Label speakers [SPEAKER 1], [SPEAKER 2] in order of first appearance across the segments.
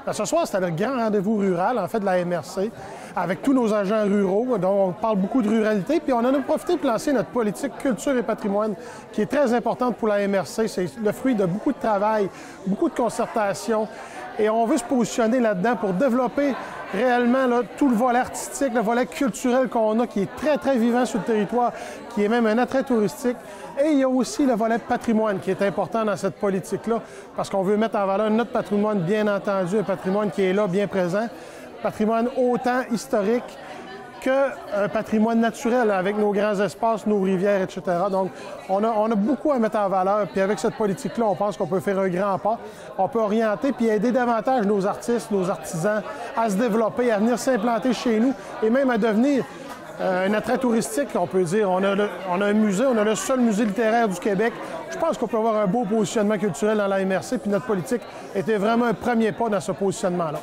[SPEAKER 1] Ce soir, c'était le grand rendez-vous rural, en fait, de la MRC, avec tous nos agents ruraux, dont on parle beaucoup de ruralité. Puis on en a profité pour lancer notre politique culture et patrimoine, qui est très importante pour la MRC. C'est le fruit de beaucoup de travail, beaucoup de concertation. Et on veut se positionner là-dedans pour développer réellement là, tout le volet artistique, le volet culturel qu'on a, qui est très, très vivant sur le territoire, qui est même un attrait touristique. Et il y a aussi le volet patrimoine qui est important dans cette politique-là, parce qu'on veut mettre en valeur notre patrimoine, bien entendu, un patrimoine qui est là, bien présent, patrimoine autant historique qu'un patrimoine naturel avec nos grands espaces, nos rivières, etc. Donc, on a beaucoup à mettre en valeur. Puis avec cette politique-là, on pense qu'on peut faire un grand pas. On peut orienter puis aider davantage nos artistes, nos artisans à se développer, à venir s'implanter chez nous et même à devenir un attrait touristique, on peut dire. On a un musée, on a le seul musée littéraire du Québec. Je pense qu'on peut avoir un beau positionnement culturel dans la MRC, puis notre politique était vraiment un premier pas dans ce positionnement-là.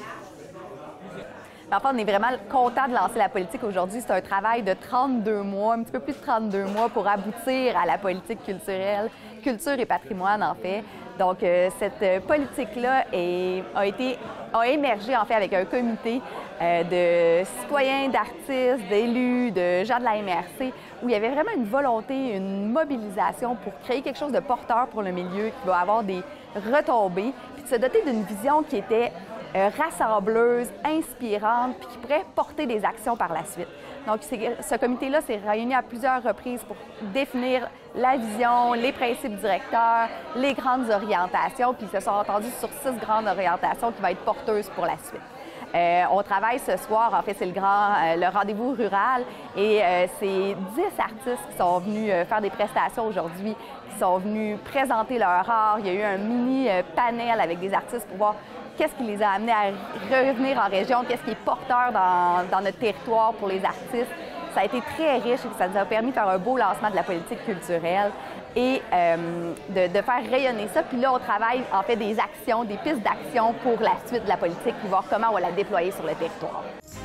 [SPEAKER 2] Enfin, on est vraiment content de lancer la politique aujourd'hui. C'est un travail de 32 mois, un petit peu plus de 32 mois pour aboutir à la politique culturelle, culture et patrimoine en fait. Donc, cette politique-là a émergé en fait avec un comité de citoyens, d'artistes, d'élus, de gens de la MRC, où il y avait vraiment une volonté, une mobilisation pour créer quelque chose de porteur pour le milieu, qui va avoir des retombées, puis de se doter d'une vision qui était rassembleuse, inspirante, puis qui pourrait porter des actions par la suite. Donc, ce comité-là s'est réuni à plusieurs reprises pour définir la vision, les principes directeurs, les grandes orientations, puis ils se sont entendus sur 6 grandes orientations qui vont être porteuses pour la suite. On travaille ce soir, en fait, c'est le rendez-vous rural et c'est 10 artistes qui sont venus faire des prestations aujourd'hui, qui sont venus présenter leur art. Il y a eu un mini panel avec des artistes pour voir qu'est-ce qui les a amenés à revenir en région, qu'est-ce qui est porteur dans notre territoire pour les artistes. Ça a été très riche et ça nous a permis de faire un beau lancement de la politique culturelle et de faire rayonner ça. Puis là, on travaille en fait des actions, des pistes d'action pour la suite de la politique, puis voir comment on va la déployer sur le territoire.